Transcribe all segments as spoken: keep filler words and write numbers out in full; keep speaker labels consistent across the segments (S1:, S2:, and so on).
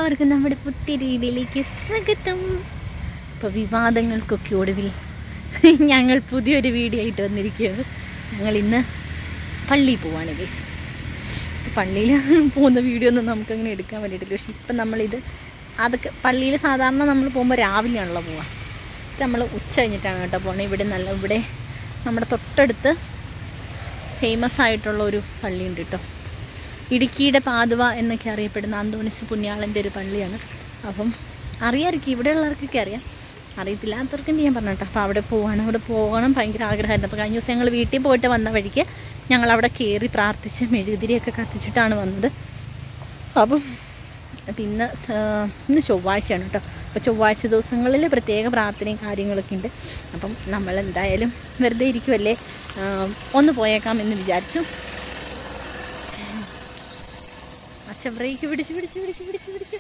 S1: എല്ലാവർക്കും നമ്മുടെ പുതിയൊരു വീഡിയോയിലേക്ക് സ്വാഗതം. ഇപ്പോൾ വിവാദങ്ങൾക്കൊക്കെ ഒടുവിൽ ഞങ്ങൾ പുതിയൊരു വീഡിയോ ആയിട്ട് വന്നിരിക്കുകയാണ്. ഞങ്ങൾ ഇന്ന് പള്ളിയിൽ പോവാണ് ഗൈസ്. പള്ളിയിൽ പോകുന്ന വീഡിയോ ഒന്നും നമുക്കങ്ങനെ എടുക്കാൻ വേണ്ടിയിട്ടില്ല. പക്ഷേ ഇപ്പം നമ്മളിത് അതൊക്കെ പള്ളിയിൽ സാധാരണ നമ്മൾ പോകുമ്പോൾ രാവിലെയാണല്ലോ പോവുക. ഇത് നമ്മൾ ഉച്ച കഴിഞ്ഞിട്ടാണ് കേട്ടോ പോകുന്നത്. ഇവിടെ നല്ല ഇവിടെ നമ്മുടെ തൊട്ടടുത്ത് ഫേമസ് ആയിട്ടുള്ള ഒരു പള്ളിയുണ്ട് കേട്ടോ. ഇടുക്കിയുടെ പാതുവ എന്നൊക്കെ അറിയപ്പെടുന്ന അന്തോണിസ് പുണ്യാളൻ്റെ ഒരു പള്ളിയാണ്. അപ്പം അറിയാമായിരിക്കും, ഇവിടെയുള്ളവർക്കൊക്കെ അറിയാം, അറിയത്തില്ലാത്തവർക്കും ഞാൻ പറഞ്ഞു കേട്ടോ. അപ്പോൾ അവിടെ പോവാണ്, അവിടെ പോകണം ഭയങ്കര ആഗ്രഹമായിരുന്നു. അപ്പോൾ കഴിഞ്ഞ ദിവസം ഞങ്ങൾ വീട്ടിൽ പോയിട്ട് വന്ന വഴിക്ക് ഞങ്ങളവിടെ കയറി പ്രാർത്ഥിച്ച് മെഴുകുതിരിയൊക്കെ കത്തിച്ചിട്ടാണ് വന്നത്. അപ്പം ഇന്ന് ഇന്ന് ചൊവ്വാഴ്ചയാണ് കേട്ടോ. അപ്പോൾ ചൊവ്വാഴ്ച ദിവസങ്ങളിൽ പ്രത്യേക പ്രാർത്ഥനയും കാര്യങ്ങളൊക്കെ ഉണ്ട്. അപ്പം നമ്മൾ എന്തായാലും വെറുതെ ഇരിക്കുമല്ലേ, ഒന്ന് പോയേക്കാം എന്ന് വിചാരിച്ചു. അച്ഛൻ ബ്രേക്ക് പിടിച്ച് പിടിച്ച് പിടിച്ച് പിടിച്ച് പിടിച്ച്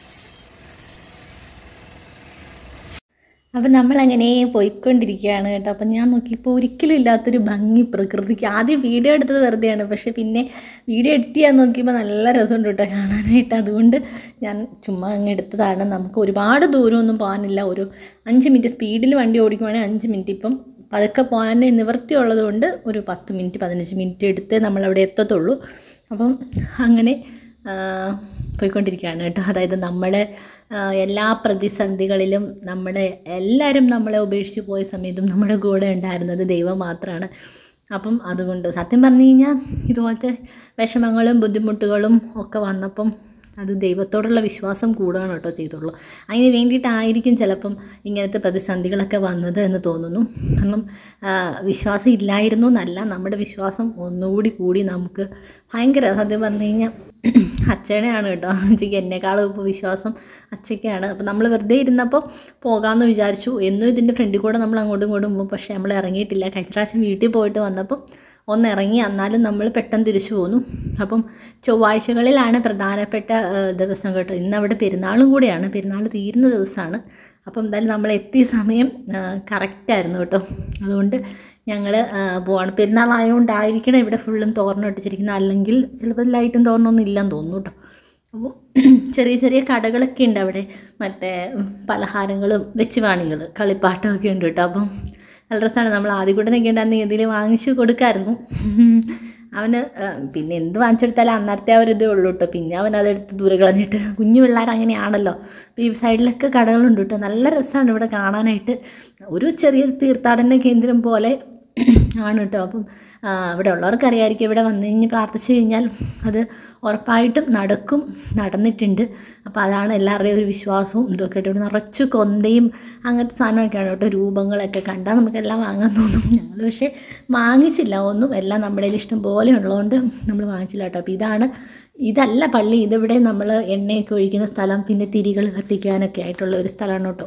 S1: അപ്പം നമ്മളങ്ങനെ പോയിക്കൊണ്ടിരിക്കുകയാണ് കേട്ടോ. അപ്പം ഞാൻ നോക്കിയപ്പോൾ ഒരിക്കലും ഇല്ലാത്തൊരു ഭംഗി പ്രകൃതിക്ക്. ആദ്യം വീഡിയോ എടുത്തത് വെറുതെയാണ്, പക്ഷേ പിന്നെ വീഡിയോ എഡിറ്റ് ചെയ്യാൻ നോക്കിയപ്പോൾ നല്ല രസമുണ്ട് കേട്ടോ കാണാനായിട്ട്. അതുകൊണ്ട് ഞാൻ ചുമ്മാ അങ്ങ് എടുത്തതാണ്. നമുക്ക് ഒരുപാട് ദൂരമൊന്നും പോകാനില്ല. ഒരു അഞ്ച് മിനിറ്റ് സ്പീഡിൽ വണ്ടി ഓടിക്കുവാണെങ്കിൽ അഞ്ച് മിനിറ്റ്, ഇപ്പം പതുക്കെ പോകാൻ നിവൃത്തിയുള്ളത് കൊണ്ട് ഒരു പത്ത് മിനിറ്റ് പതിനഞ്ച് മിനിറ്റ് എടുത്തേ നമ്മളവിടെ എത്തത്തുള്ളൂ. അപ്പം അങ്ങനെ പോയിക്കൊണ്ടിരിക്കുകയാണ് കേട്ടോ. അതായത് നമ്മളെ എല്ലാ പ്രതിസന്ധികളിലും നമ്മളെ എല്ലാവരും നമ്മളെ ഉപേക്ഷിച്ച് പോയ സമയത്തും നമ്മുടെ കൂടെ ഉണ്ടായിരുന്നത് ദൈവം മാത്രമാണ്. അപ്പം അതുകൊണ്ട് സത്യം പറഞ്ഞു കഴിഞ്ഞാൽ ഇതുപോലത്തെ വിഷമങ്ങളും ബുദ്ധിമുട്ടുകളും ഒക്കെ വന്നപ്പം അത് ദൈവത്തോടുള്ള വിശ്വാസം കൂടുകയാണ് കേട്ടോ ചെയ്തുള്ളൂ. അതിന് വേണ്ടിയിട്ടായിരിക്കും ചിലപ്പം ഇങ്ങനത്തെ പ്രതിസന്ധികളൊക്കെ വന്നത് എന്ന് തോന്നുന്നു. കാരണം വിശ്വാസം ഇല്ലായിരുന്നു എന്നല്ല, നമ്മുടെ വിശ്വാസം ഒന്നുകൂടി കൂടി നമുക്ക് ഭയങ്കര, സത്യം പറഞ്ഞു കഴിഞ്ഞാൽ അച്ഛനെയാണ് കേട്ടോ. അച്ഛയ്ക്ക് എന്നെക്കാളും ഇപ്പോൾ വിശ്വാസം അച്ഛയ്ക്കാണ്. അപ്പോൾ നമ്മൾ വെറുതെ ഇരുന്നപ്പോൾ പോകാമെന്ന് വിചാരിച്ചു. എന്നും ഇതിൻ്റെ ഫ്രണ്ടിൽ കൂടെ നമ്മൾ അങ്ങോട്ടും ഇങ്ങോട്ടും പോകും, പക്ഷേ നമ്മൾ ഇറങ്ങിയിട്ടില്ല. കഴിഞ്ഞ പ്രാവശ്യം വീട്ടിൽ പോയിട്ട് വന്നപ്പോൾ ഒന്ന് ഇറങ്ങി, എന്നാലും നമ്മൾ പെട്ടെന്ന് തിരിച്ചു പോന്നു. അപ്പം ചൊവ്വാഴ്ചകളിലാണ് പ്രധാനപ്പെട്ട ദിവസം കേട്ടോ. ഇന്നവിടെ പെരുന്നാളും കൂടെയാണ്, പെരുന്നാൾ തീരുന്ന ദിവസമാണ്. അപ്പം എന്തായാലും നമ്മൾ എത്തിയ സമയം കറക്റ്റായിരുന്നു കേട്ടോ. അതുകൊണ്ട് ഞങ്ങൾ പോവാണ്. പെരുന്നാളായതുകൊണ്ടായിരിക്കണം ഇവിടെ ഫുള്ളും തോരണം ഇട്ടിച്ചിരിക്കുന്നത്, അല്ലെങ്കിൽ ചിലപ്പോൾ ലൈറ്റും തോരണമൊന്നും ഇല്ലെന്ന് തോന്നുന്നു കേട്ടോ. അപ്പോൾ ചെറിയ ചെറിയ കടകളൊക്കെ ഉണ്ട് അവിടെ, മറ്റേ പലഹാരങ്ങളും വെച്ചുവാണികൾ കളിപ്പാട്ടമൊക്കെ ഉണ്ട് കേട്ടോ. അപ്പം നല്ല രസമാണ്. നമ്മൾ ആദ്യം കൂടെ നിൽക്കേണ്ടെന്ന് ഇതിൽ വാങ്ങിച്ചു കൊടുക്കാമായിരുന്നു. അവന് പിന്നെ എന്ത് വാങ്ങിച്ചെടുത്താലും അന്നേരത്തെ ആ ഒരു ഇതേ ഉള്ളൂ കേട്ടോ. പിന്നെ അവൻ അതെടുത്ത് ദൂരെ കളഞ്ഞിട്ട്, കുഞ്ഞു പിള്ളേർ അങ്ങനെയാണല്ലോ. അപ്പോൾ ഈ സൈഡിലൊക്കെ കടകളുണ്ട് കേട്ടോ. നല്ല രസമാണ് ഇവിടെ കാണാനായിട്ട്. ഒരു ചെറിയ തീർത്ഥാടന കേന്ദ്രം പോലെ ആണ് കേട്ടോ. അപ്പം ഇവിടെ ഉള്ളവർക്കറിയാമായിരിക്കും, ഇവിടെ വന്നു കഴിഞ്ഞ് പ്രാർത്ഥിച്ചു കഴിഞ്ഞാൽ അത് ഉറപ്പായിട്ടും നടക്കും, നടന്നിട്ടുണ്ട്. അപ്പോൾ അതാണ് എല്ലാവരുടെയും ഒരു വിശ്വാസവും ഇതൊക്കെ ആയിട്ട്. ഇവിടെ നിറച്ച് കൊന്തയും അങ്ങനത്തെ സാധനമൊക്കെയാണ് കേട്ടോ. രൂപങ്ങളൊക്കെ കണ്ടാൽ നമുക്കെല്ലാം വാങ്ങാൻ തോന്നും. ഞങ്ങൾ പക്ഷേ വാങ്ങിച്ചില്ല ഒന്നും, എല്ലാം നമ്മുടെ ഇഷ്ടം പോലെ ഉള്ളതുകൊണ്ട് നമ്മൾ വാങ്ങിച്ചില്ല കേട്ടോ. അപ്പോൾ ഇതാണ്, ഇതല്ല പള്ളി, ഇതിവിടെ നമ്മൾ എണ്ണയൊക്കെ ഒഴിക്കുന്ന സ്ഥലം, പിന്നെ തിരികൾ കത്തിക്കാനൊക്കെ ആയിട്ടുള്ള ഒരു സ്ഥലമാണ് കേട്ടോ.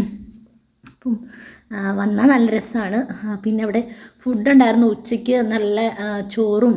S1: അപ്പം വന്നാൽ നല്ല രസമാണ്. പിന്നെ അവിടെ ഫുഡുണ്ടായിരുന്നു ഉച്ചയ്ക്ക്, നല്ല ചോറും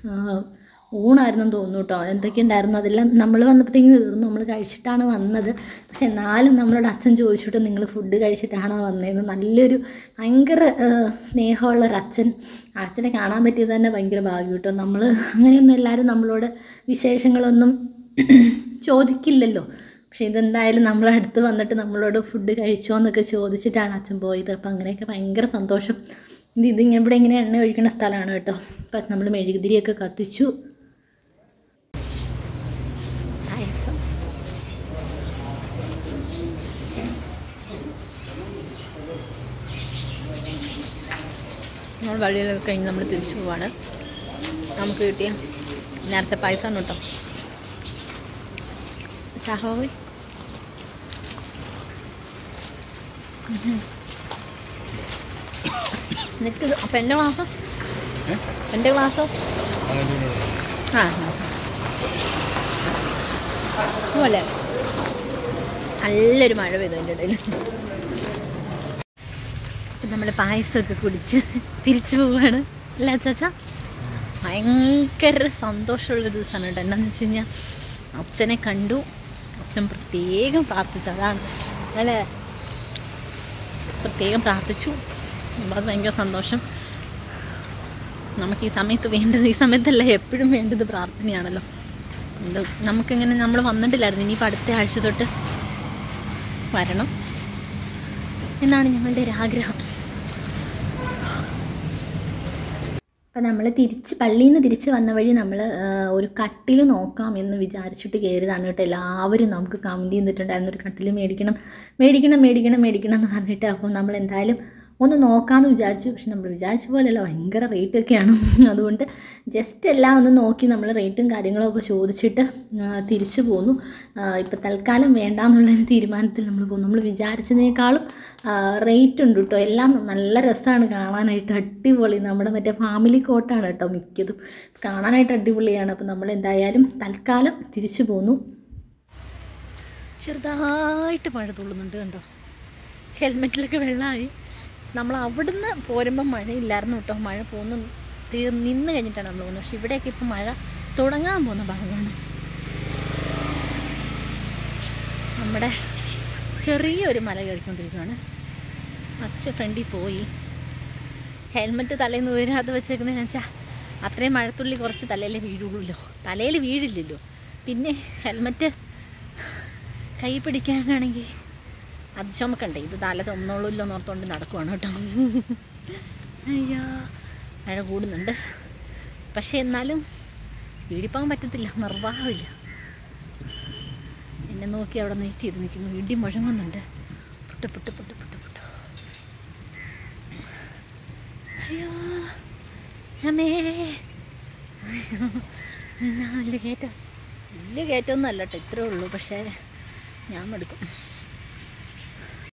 S1: ഊണായിരുന്നു തോന്നുന്നു കേട്ടോ. എന്തൊക്കെ ഉണ്ടായിരുന്നു അതെല്ലാം നമ്മൾ വന്നപ്പോഴത്തേക്കും തീർന്നു. നമ്മൾ കഴിച്ചിട്ടാണ് വന്നത്. പക്ഷെ എന്നാലും നമ്മളോട് അച്ഛൻ ചോദിച്ചിട്ട് നിങ്ങൾ ഫുഡ് കഴിച്ചിട്ടാണോ വന്നതെന്ന്. നല്ലൊരു ഭയങ്കര സ്നേഹമുള്ളൊരു അച്ഛൻ. അച്ഛനെ കാണാൻ പറ്റിയത് തന്നെ ഭയങ്കര ഭാഗ്യം കേട്ടോ. നമ്മൾ അങ്ങനെയൊന്നും എല്ലാവരും നമ്മളോട് വിശേഷങ്ങളൊന്നും ചോദിക്കില്ലല്ലോ. പക്ഷേ ഇതെന്തായാലും നമ്മളടുത്ത് വന്നിട്ട് നമ്മളോട് ഫുഡ് കഴിച്ചോ എന്നൊക്കെ ചോദിച്ചിട്ടാണ് അച്ഛൻ പോയത്. അപ്പം അങ്ങനെയൊക്കെ ഭയങ്കര സന്തോഷം. ഇത് ഇതിങ്ങനെ ഇവിടെ ഇങ്ങനെ എണ്ണ ഒഴിക്കുന്ന സ്ഥലമാണ് കേട്ടോ. അപ്പം നമ്മൾ മെഴുകുതിരിയൊക്കെ കത്തിച്ചു. നമ്മൾ വഴിയിലൊക്കെ കഴിഞ്ഞ് നമ്മൾ തിരിച്ചു പോവാണ്. നമുക്ക് കിട്ടിയ നേരത്തെ പായസമാണ് കേട്ടോ. ചാഹോയ് നിനക്ക് അപ്പം എൻ്റെ ക്ലാസ്സോ എൻ്റെ ക്ലാസ്സോ ആ പോലെ നല്ലൊരു മഴ പെയ്തു അതിൻ്റെ ഇടയിൽ. നമ്മൾ പായസമൊക്കെ കുടിച്ച് തിരിച്ചു പോവുകയാണ് അല്ലേ ചാച്ചാ. ഭയങ്കര സന്തോഷമുള്ളൊരു ദിവസമാണ് കേട്ടോ. എന്താണെന്ന് വെച്ച് കഴിഞ്ഞാൽ അച്ഛനെ കണ്ടു, അച്ഛൻ പ്രത്യേകം പ്രാർത്ഥിച്ചു. അതാണ് അല്ലേ, പ്രത്യേകം പ്രാർത്ഥിച്ചു. അത് ഭയങ്കര സന്തോഷം. നമുക്ക് ഈ സമയത്ത് വേണ്ടത്, ഈ സമയത്തല്ല എപ്പോഴും വേണ്ടത് പ്രാർത്ഥനയാണല്ലോ. ഉണ്ട്. നമുക്കിങ്ങനെ നമ്മൾ വന്നിട്ടില്ലായിരുന്നു, ഇനിയിപ്പോൾ അടുത്ത ആഴ്ച തൊട്ട് വരണം എന്നാണ് ഞങ്ങളുടെ ഒരു ആഗ്രഹം. അപ്പം നമ്മൾ തിരിച്ച് പള്ളിയിൽ നിന്ന് തിരിച്ച് വന്ന വഴി നമ്മൾ ഒരു കട്ടിൽ നോക്കാം എന്ന് വിചാരിച്ചിട്ട് കയറിയതാണ് കേട്ടോ. എല്ലാവരും നമുക്ക് കമൻറ്റ് ചെയ്തിട്ടുണ്ടായിരുന്നു ഒരു കട്ടിൽ മേടിക്കണം മേടിക്കണം മേടിക്കണം മേടിക്കണം എന്ന് പറഞ്ഞിട്ട്. അപ്പം നമ്മൾ എന്തായാലും ഒന്ന് നോക്കാമെന്ന് വിചാരിച്ചു. പക്ഷെ നമ്മൾ വിചാരിച്ച പോലെയല്ല, ഭയങ്കര റേറ്റൊക്കെയാണ്. അതുകൊണ്ട് ജസ്റ്റ് എല്ലാം ഒന്ന് നോക്കി നമ്മൾ റേറ്റും കാര്യങ്ങളൊക്കെ ചോദിച്ചിട്ട് തിരിച്ചു പോന്നു. ഇപ്പം തൽക്കാലം വേണ്ടാന്നുള്ളൊരു തീരുമാനത്തിൽ നമ്മൾ പോകുന്നു. നമ്മൾ വിചാരിച്ചതിനേക്കാളും റേറ്റ് ഉണ്ട് കേട്ടോ. എല്ലാം നല്ല രസമാണ് കാണാനായിട്ട്, അടിപൊളി. നമ്മുടെ മറ്റേ ഫാമിലി കോട്ടാണ് കേട്ടോ മിക്കതും, കാണാനായിട്ട് അടിപൊളിയാണ്. അപ്പം നമ്മൾ എന്തായാലും തൽക്കാലം തിരിച്ചു പോന്നു. ചെറുതായിട്ട് മഴ തുള്ളുന്നുണ്ട് കണ്ടോ, ഹെൽമെറ്റിലൊക്കെ വെള്ളമായി. നമ്മൾ അവിടുന്ന് പോരുമ്പം മഴയില്ലായിരുന്നു കേട്ടോ. മഴ പോകുന്നു തീർ നിന്ന് കഴിഞ്ഞിട്ടാണ് നമ്മൾ പോകുന്നത്. പക്ഷെ ഇവിടെയൊക്കെ ഇപ്പം മഴ തുടങ്ങാൻ പോകുന്ന ഭാഗമാണ്. നമ്മുടെ ചെറിയൊരു മല കയറിക്കൊണ്ടിരിക്കുകയാണ്. അച്ഛ ഫ്രണ്ടിൽ പോയി. ഹെൽമെറ്റ് തലേന്ന് വീഴാതെ വെച്ചേക്കുന്നതെന്ന് വെച്ചാൽ അത്രയും മഴത്തുള്ളി കുറച്ച് തലയിൽ വീഴുള്ളൂ. തലയിൽ വീഴില്ലല്ലോ. പിന്നെ ഹെൽമെറ്റ് കൈ പിടിക്കാനാണെങ്കിൽ അത് ചുമക്കണ്ടേ, ഇത് തല ചുമന്നോളൂല്ലോ എന്നോർത്തുകൊണ്ട് നടക്കുവാണ് കേട്ടോ. അയ്യോ മഴ കൂടുന്നുണ്ട്. പക്ഷേ എന്നാലും വീടിപ്പോകാൻ പറ്റത്തില്ല, നിർവാഹമില്ല. എന്നെ നോക്കി അവിടെ നീറ്റ് ചെയ്ത് നിൽക്കുന്നു. ഇടി മുഴങ്ങുന്നുണ്ട്. പുട്ട് പുട്ട് പുട്ട് പുട്ട് പുട്ട്. അയ്യോ അമ്മേ, വലിയ കയറ്റം വലിയ കയറ്റമൊന്നും അല്ല കേട്ടോ, ഇത്രേ ഉള്ളൂ. പക്ഷേ ഞാൻ മടുക്കും.